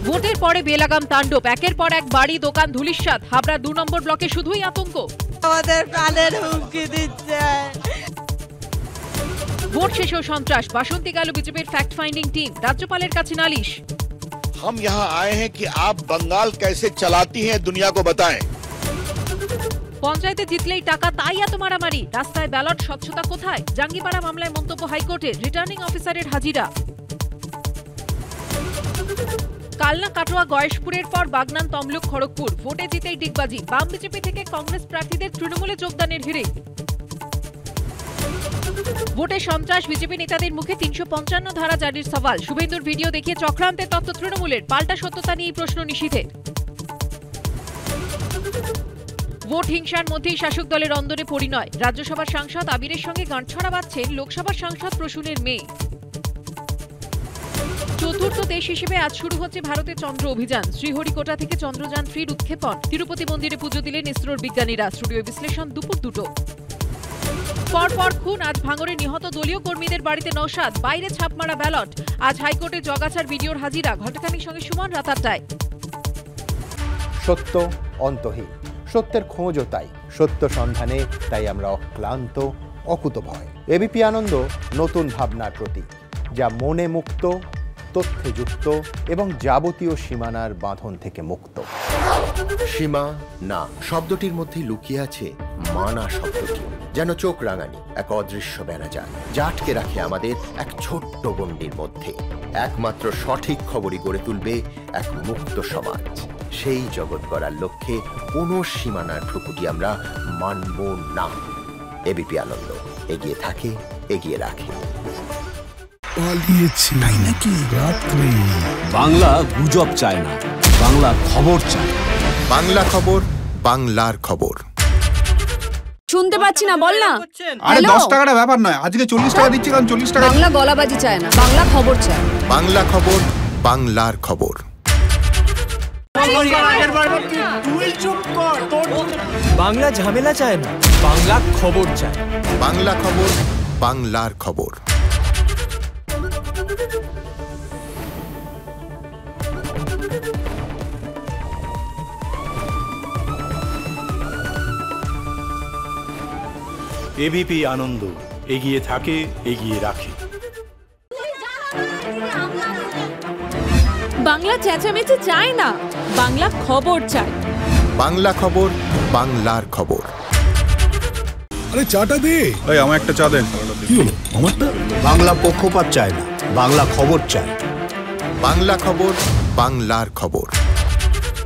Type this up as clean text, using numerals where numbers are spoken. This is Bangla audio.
ভোটের পরে বেলাগাম তাণ্ডব, একের পর এক বাড়ি দোকান ধুলিস্বাদ। হাবড়া 2 নম্বর ব্লকে শুধুই আতঙ্ক। আমাদের প্রাণের হুমকি দিচ্ছে। ভোট শেষেও সন্ত্রাস, বাসন্তী গেল বিজেপির ফ্যাক্ট ফাইন্ডিং টিম, রাজ্যপালের কাছে নালিশ। हम यहाँ आए हैं कि आप बंगाल कैसे चलाती हैं दुनिया को बताएं। পঞ্চায়েতে জিতলেই টাকা, তাই এত মারামারি। রাস্তায় ব্যালট, স্বচ্ছতা কোথায়? জাঙ্গিপাড়া মামলায় মন্তব্য হাইকোর্টের, রিটার্নিং অফিসারের হাজিরা। কালনা, কাটোয়া, গয়েশপুরের পর বাগনান, তমলুক, খড়গপুর। ভোটে জিতেই ডিগবাজি, বাম বিজেপি থেকে কংগ্রেস প্রার্থীদের তৃণমূলে যোগদানের হিড়িক। ভোটে সন্ত্রাস, বিজেপি নেতাদের মুখে 355 ধারা জারির সওয়াল। শুভেন্দুর ভিডিও দেখিয়ে চক্রান্তের তত্ত্ব তৃণমূলের, পাল্টা সত্যতা নিয়ে প্রশ্ন নিশীথের। ভোট হিংসার মধ্যেই শাসক দলের অন্দরে পরিণয়, রাজ্যসভার সাংসদ আবিরের সঙ্গে গাঁটছড়া বাঁধছেন লোকসভার সাংসদ প্রসূনের মেয়ে। চতুর্থ দেশ হিসেবে আজ শুরু হচ্ছে ভারতের চন্দ্র অভিযান। শ্রীহরিকোটা থেকে চন্দ্রযান 3 উৎক্ষেপণ। তিরুপতি মন্দিরে পুজো দিলেন ইসরোর বিজ্ঞানীরা। স্টুডিও বিশ্লেষণ দুপুর 2টো। পরপর খুন, আজ ভাঙড়ে নিহত দলীয় কর্মীদের বাড়িতে নওশাদ, বাইরে ছাপমারা ব্যালট। আজ হাইকোর্টে জগাছার ভিডিওর হাজিরা। ঘটনাটির সঙ্গে সুমন, রাত 8টায়। সত্য অন্তহীন, সত্যের খোঁজও তাই, সত্য সন্ধানে তাই আমরা অক্লান্ত, অকুতভয়। এবিপি আনন্দ নতুন ভাবনার প্রতীক, যা মনে মুক্ত, তথ্যে যুক্ত এবং যাবতীয় সীমানার বাঁধন থেকে মুক্ত। সীমা না শব্দটির মধ্যে লুকিয়ে আছে মানা শব্দটি, যেন চোখ রাঙানি এক অদৃশ্য বেড়াজাল, যা আটকে রাখে আমাদের এক ছোট্ট গণ্ডির মধ্যে। একমাত্র সঠিক খবরই গড়ে তুলবে এক মুক্ত সমাজ। সেই জগৎ গড়ার লক্ষ্যে কোনো সীমানার ঠুকুটি আমরা মানব না। এবিপি আনন্দ এগিয়ে থাকে, এগিয়ে রাখে। বাংলা গুজব চায় না, বাংলা খবর চায়। বাংলা খবর, বাংলার খবর। শুনতে পাচ্ছি না, বল না। আরে 10 টাকাটা ব্যাপার নয়, আজকে 40 টাকা দিচ্ছি, কারণ 40 টাকা। বাংলা গলাবাজি চায় না, বাংলা খবর চায়। বাংলা খবর, বাংলার খবর। বাংলা ঝামেলা চায় না, বাংলা খবর চায়। বাংলা খবর, বাংলার খবর। এবিপি আনন্দ এগিয়ে থাকে, এগিয়ে রাখে। বাংলা চেঁচামেচি চায় না, বাংলা খবর চায়। বাংলা খবর, বাংলার খবর। আরে চাটা দে। এই আমার একটা চা দেন। কি হলো আমারটা? বাংলা পক্ষপাত চায় না, বাংলা খবর চায়। বাংলা খবর, বাংলার খবর।